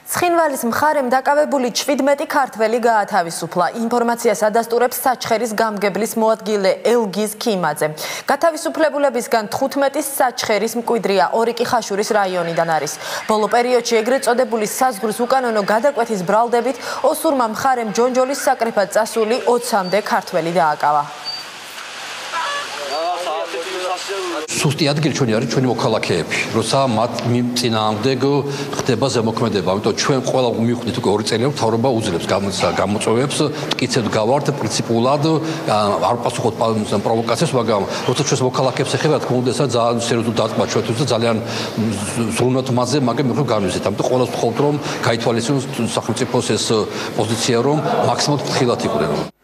ცხინვალის მხარემ დაკავებული 17 ქართველი გაათავისუფლა. ინფორმაციას ადასტურებს საჩხერის გამგებლის მოადგილე ელგიზ ქიმაძე. გათავისუფლებულებისგან 15 საჩხერის მკვიდრია, 2 კი ხაშურის რაიონიდან არის. ბოლო პერიოდში ეგრეთ წოდებული საზღვრის უკანონო გადაკვეთის ბრალდებით ოსურმა მხარემ ჯონჯოლის საკრეფად წასული 20-მდე ქართველი დააკავა. სუსტი ადგილი ჩვენი არის ჩვენი მოქალაქეები, როცა მათ წინააღმდეგ ხდება ზემოქმედება, ამიტომ ჩვენ ყველა მივხვდით უკვე 2 წელი მთავრობა უძლებს გამოწვევებს, მტკიცედ გავართ პრინციპულად, არ პასუხობთ პროვოკაციებს, მაგრამ როცა ჩვენს მოქალაქეებს ეხება, თქო უნდა ძალიან სერიოზულ დარტყმა ჩვენთვის და ძალიან ზრუნავთ მასზე, მაგრამ მე განვიზეთ, ამიტომ ყველას ვთხოვთ რომ გაითვალისწინოს სახელმწიფოს ეს პოზიცია, რომ მაქსიმალურად ფრთხილად იყვნენ.